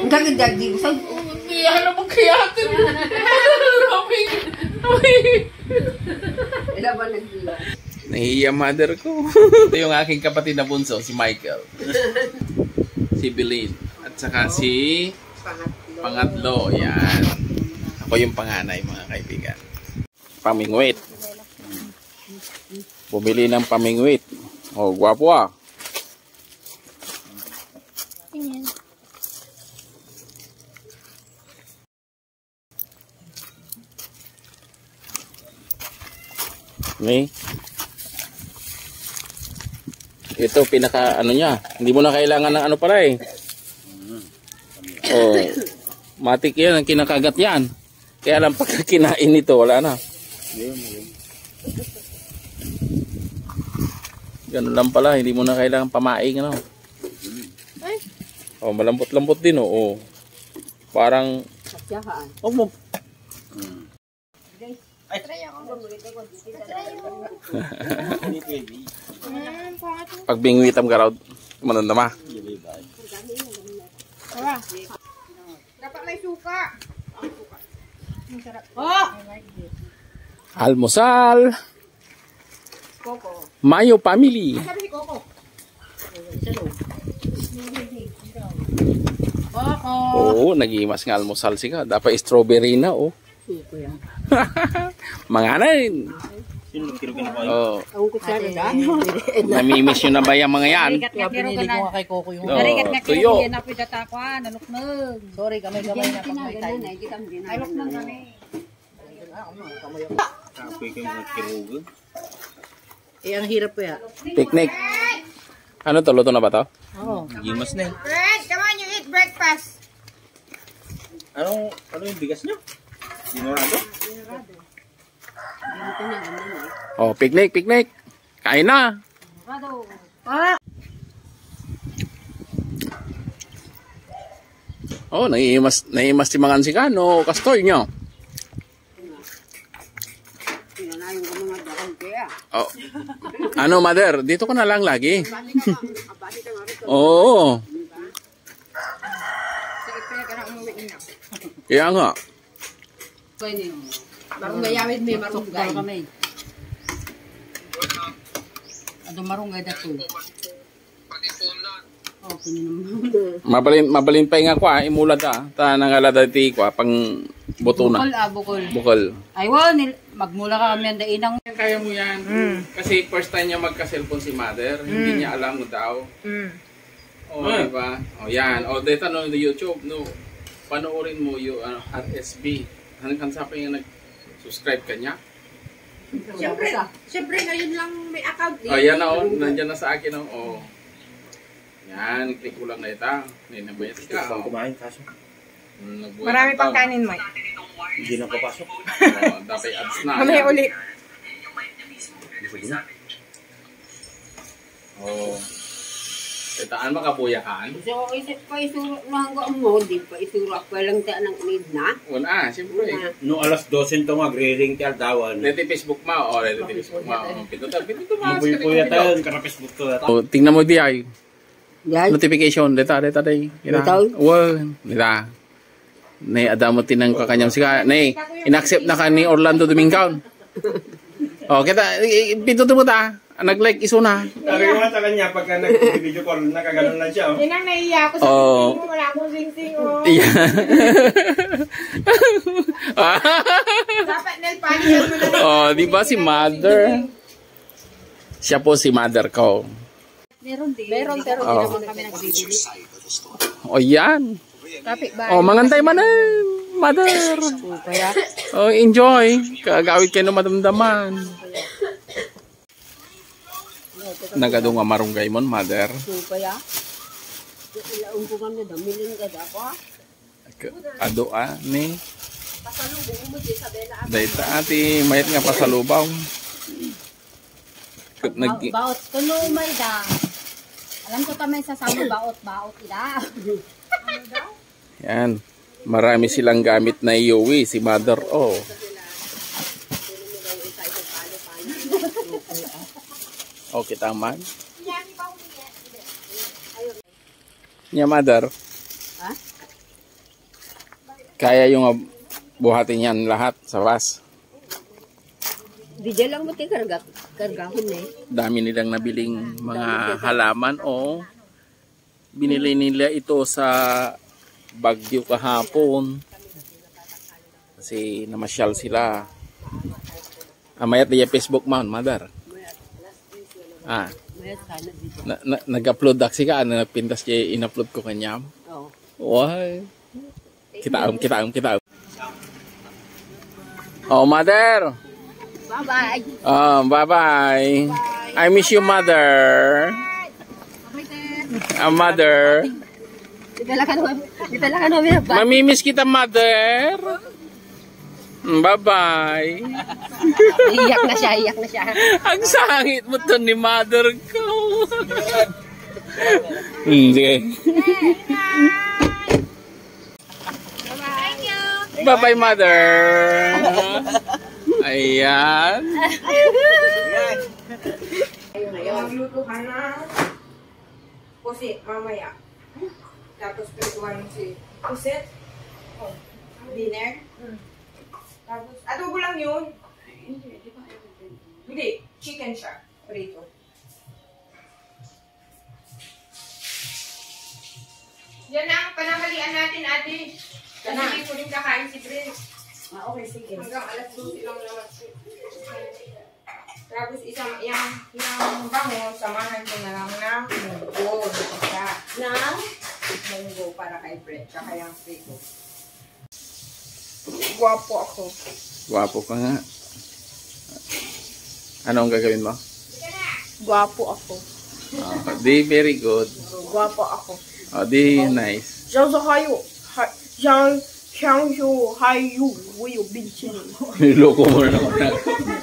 Dagdag di usag. Iyahan na magkayatin. Ila ba nagdila? Nahihiya mother ko. Ito yung aking kapatid na bunso, si Michael. Si Bilin. At saka si pangatlo. Yan. Ako yung panganay, mga kaibigan. Pamingwit. Bumili ng pamingwit. Oh, gwapo ah. Okay. Ito pinaka ano niya. Hindi mo na kailangan ng ano pala eh. Oh. Matik 'yan ang kinakagat yan. Kaya lang pagka kinain nito wala na. Ganun lang pala, hindi mo na kailangan pamaing ano. Oh, malambot-lambot din oh. Parang oh mo. Pag bingwitam ka raw, manandama. Dapat may suka. Almusal. Coco. Mayo family. Sabi ni Coco. Oo, nag-imas nga almusal siya. Dapat strawberry na oh. Suko yan. Manganin. Oh. Ang kutsara da. Namimiss yun na ba yung mga yan? Pinili ko nga kay Coco yung Tuyo. sorry, kamay-kamay na pag may tayo. Ay, lok nang kami. Eh, ang hirap po yan. Picnic. Ano to? Luto na ba to? Oo. Gimas na eh. Fred, come on, you eat breakfast. Ano yung bigas nyo? Dinorado? Oh, picnic. Kain na. Oh, naiimas si mangan si Kano. Kastoy nyo. Pinanayon ko mga dakong kaya. Oh. Ano, mother? Dito ka na lang lagi. Oo. Sige, kaya ka na umuwi na. Kaya nga. Pwede mo. Marong gayawid may marunggay. Kami. Ano marunggay dato? Oh, pininaman. Mabalin pa nga kwa. Imulad ta nangalada ti kwa. Pang buto na. Bukol. Bukol. Aywa, magmula ka kami ang dainang. Kaya mo yan. Kasi first time niya magka-cellphone si mother. Hindi niya alam mo daw. O, diba? O, yan. O, dito no, YouTube, no. Panoorin mo yung at SB. Hanggang sa pa yung nag-subscribe ka niya. Siyempre ngayon lang may account. O, yan na o. Nandiyan na sa akin o. O. Yan. Click ko lang na ito. Nabayat ka. Gusto ko kumain kaso. Marami pang kanin mo. Hindi na papasok. O, dapat ads na. Mamaya Yan. ulit. O. Itaan makabuyakan. So, isip pa isuro na hanggang mo, di pa isuro ako lang tayo ng need na. Una, siyempre. No alas 12 ito mag-re-ring ti aldawan. Leti Facebook mo. O, leti Facebook mo. Pinto mo. Mabuy-puya tayo, karapesbook to. O, tingnan mo di ay. Yan. Notification. Deta day. Deta? Well, deta. Nay, adamo tinang kakanyang sika. Nay, inaccept na ka ni Orlando Domingaon. O, kita, pinto mo ta. Nag-like iso na. Sabi ko nga sa kanya, pagka nag-video call, nakaganon lang siya. Yan ang naiiyak ko sa Oh. sing-sing. Wala akong sing-sing. Oh. Yeah. Dapat nail polish mo na. Oh, di ba si mother? Siya po si mother ko. Meron din. Meron, pero Oh. hindi naman kami nagbibili. O yan. Kapit ba? O, mangantay man mother. Kaya, O, enjoy. Kagawid kayo ng madamdaman. Nagadong nga marunggay mon, mother. kaya. Ilaong ko kami, damilin ka dako. Ado ni. Pasalubong mo di sabi na Dahita ati, mayat nga pasalubaw. Baot. Kuno may da. Alam ko tamay sasama baot ida. Yan. Marami silang gamit na iuwi si mother. Oh. Okay, tama. Nya mother. Ha? Kaya yung buhatin yan lahat sa bus. Di dyan lang mo kargahon eh. Dami nilang nabiling mga halaman o binili nila ito sa Baguio kahapon. Kasi namasyal sila. Mayat niya Facebook man, mother. Mayat sana dito. Nag-upload daksi ka, nagpintas niya, in-upload ko kanyam. Oo. Why? Kita. Oh, mother. Bye-bye. Bye-bye. I miss you, mother. Mother. Dala ka namin. Mamimiss kita, mother. Bye-bye. Iyak na siya. Ang sangit mo to ni mother ko. Sige. Bye-bye, mother. Ayan. Magluto ka na. Pusit, mamaya. Tapos prituan mo si pusit. Oh, dinner. Tapos, adobo lang yun. Hindi, chicken siya. Prito. Yan ang panamalian natin, ate. Kasi hindi ko rin kakain si Prince. Okay, sige. Hanggang alas 12 lang naman. Tapos yung bango, samahan ko na lang ng munggo. Munggo para kay Fred. Tsaka yung prito. Guwapo ako. Guwapo ka nga. Anong gagawin mo? Guwapo ako. Di very good. Guwapo ako. Di nice. 像有还有我有冰淇淋。 Niloko mo na naman ako.